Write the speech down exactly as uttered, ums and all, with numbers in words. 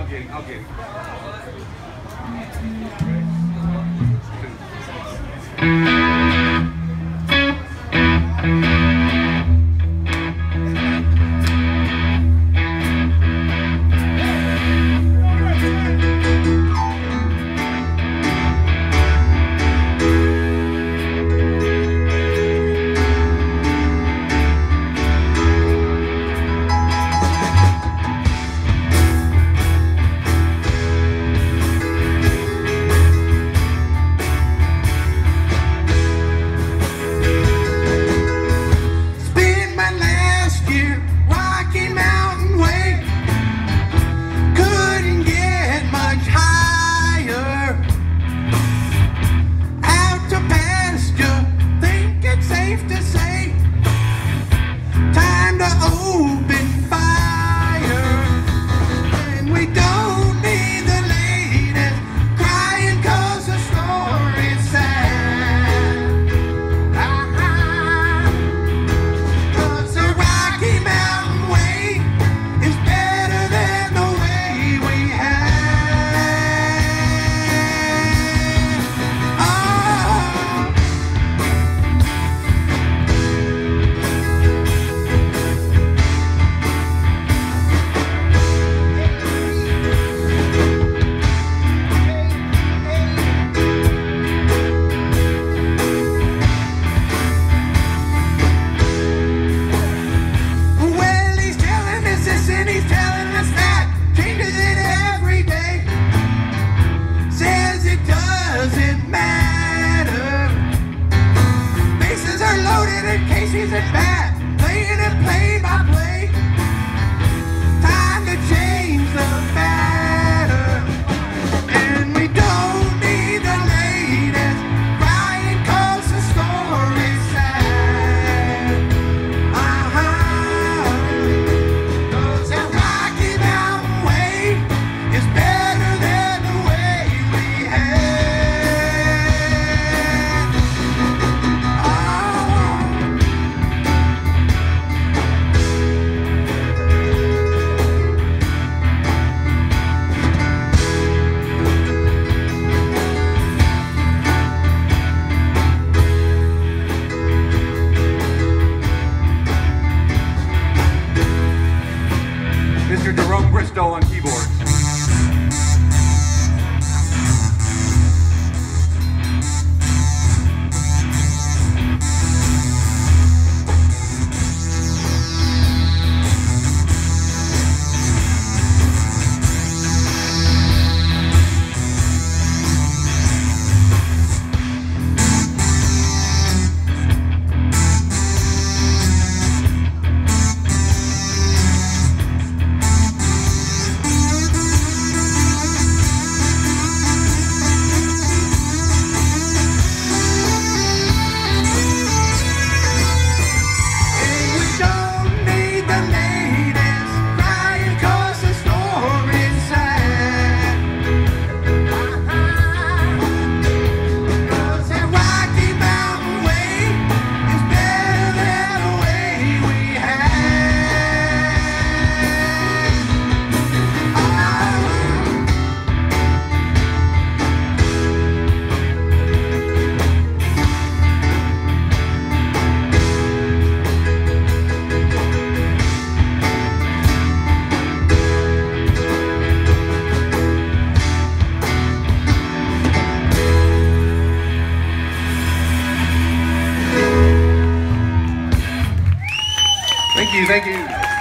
get it. I'll get it. Cases at bat, playing it play by play. Time to change the batter, and we don't need the latest crying 'cause the story's sad. Uh-huh. 'Cause the Rocky Mountain way is better than the way we had. Oh. Mister Jerome Bristol on keyboard. Thank you, thank you.